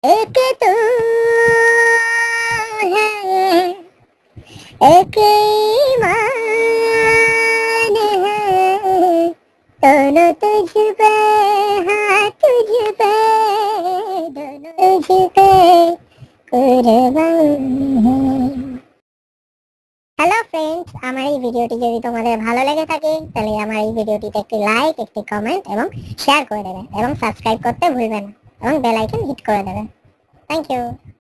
एक तू है, एक ईमान है, दोनों तुझ पे, हाँ तुझ पे, दोनों तुझ पे कुर्बान है। হ্যালো ফ্রেন্ডস, আমার এই ভিডিওটি যদি তোমাদের ভালো লেগে থাকে তাহলে আমার এই ভিডিওটিতে একটি লাইক, একটি কমেন্ট এবং শেয়ার করে দেবে এবং সাবস্ক্রাইব করতে ভুলবে না এবং বেল আইকন হিট করে দেবে। Thank you.